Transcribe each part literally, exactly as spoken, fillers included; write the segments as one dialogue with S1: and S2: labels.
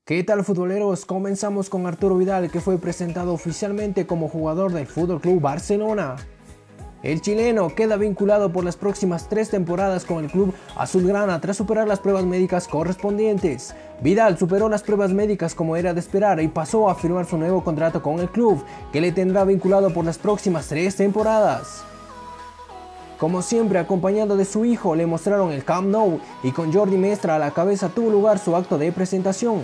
S1: ¿Qué tal, futboleros? Comenzamos con Arturo Vidal, que fue presentado oficialmente como jugador del F C Barcelona. El chileno queda vinculado por las próximas tres temporadas con el club azulgrana tras superar las pruebas médicas correspondientes. Vidal superó las pruebas médicas como era de esperar y pasó a firmar su nuevo contrato con el club, que le tendrá vinculado por las próximas tres temporadas. Como siempre, acompañado de su hijo, le mostraron el Camp Nou y con Jordi Mestre a la cabeza tuvo lugar su acto de presentación.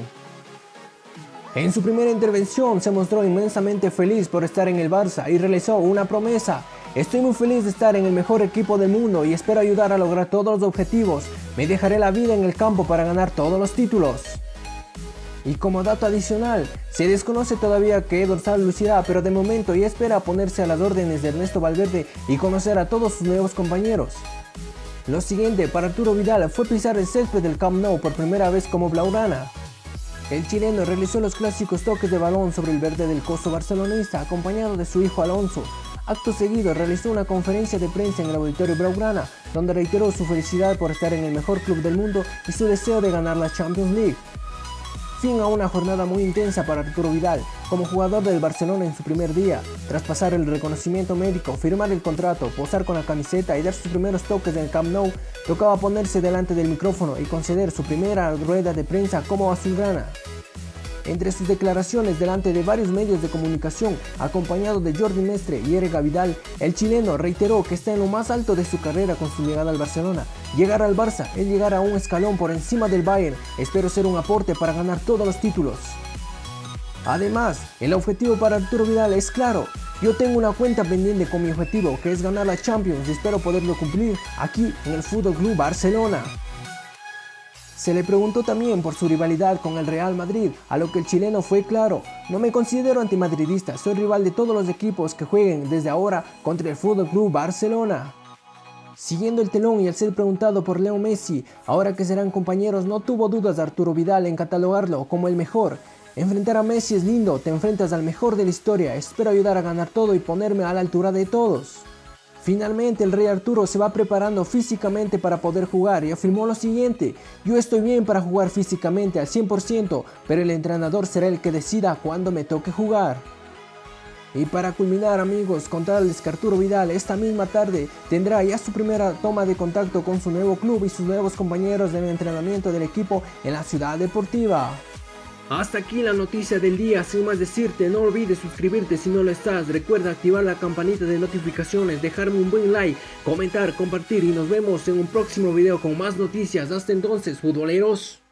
S1: En su primera intervención se mostró inmensamente feliz por estar en el Barça y realizó una promesa: estoy muy feliz de estar en el mejor equipo del mundo y espero ayudar a lograr todos los objetivos, me dejaré la vida en el campo para ganar todos los títulos. Y como dato adicional, se desconoce todavía qué dorsal lucirá, pero de momento ya espera ponerse a las órdenes de Ernesto Valverde y conocer a todos sus nuevos compañeros. Lo siguiente para Arturo Vidal fue pisar el césped del Camp Nou por primera vez como blaugrana. El chileno realizó los clásicos toques de balón sobre el verde del coso barcelonista, acompañado de su hijo Alonso. Acto seguido realizó una conferencia de prensa en el auditorio blaugrana, donde reiteró su felicidad por estar en el mejor club del mundo y su deseo de ganar la Champions League. Fin a una jornada muy intensa para Arturo Vidal, como jugador del Barcelona en su primer día. Tras pasar el reconocimiento médico, firmar el contrato, posar con la camiseta y dar sus primeros toques en el Camp Nou, tocaba ponerse delante del micrófono y conceder su primera rueda de prensa como azulgrana. Entre sus declaraciones delante de varios medios de comunicación, acompañado de Jordi Mestre y Erega Vidal, el chileno reiteró que está en lo más alto de su carrera con su llegada al Barcelona. Llegar al Barça es llegar a un escalón por encima del Bayern, espero ser un aporte para ganar todos los títulos. Además, el objetivo para Arturo Vidal es claro: yo tengo una cuenta pendiente con mi objetivo, que es ganar la Champions, y espero poderlo cumplir aquí en el F C Barcelona. Se le preguntó también por su rivalidad con el Real Madrid, a lo que el chileno fue claro: no me considero antimadridista, soy rival de todos los equipos que jueguen desde ahora contra el F C Barcelona. Siguiendo el telón y al ser preguntado por Leo Messi, ahora que serán compañeros, no tuvo dudas de Arturo Vidal en catalogarlo como el mejor. Enfrentar a Messi es lindo, te enfrentas al mejor de la historia, espero ayudar a ganar todo y ponerme a la altura de todos. Finalmente, el rey Arturo se va preparando físicamente para poder jugar y afirmó lo siguiente: yo estoy bien para jugar físicamente al cien por ciento, pero el entrenador será el que decida cuándo me toque jugar. Y para culminar, amigos, contarles que Arturo Vidal esta misma tarde tendrá ya su primera toma de contacto con su nuevo club y sus nuevos compañeros del entrenamiento del equipo en la Ciudad Deportiva. Hasta aquí la noticia del día. Sin más decirte, no olvides suscribirte si no lo estás, recuerda activar la campanita de notificaciones, dejarme un buen like, comentar, compartir y nos vemos en un próximo video con más noticias. Hasta entonces, futboleros.